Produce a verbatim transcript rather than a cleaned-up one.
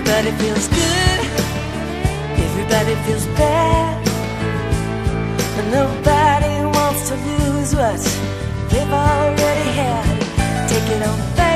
Everybody feels good, everybody feels bad, and nobody wants to lose what they've already had. Take it on back.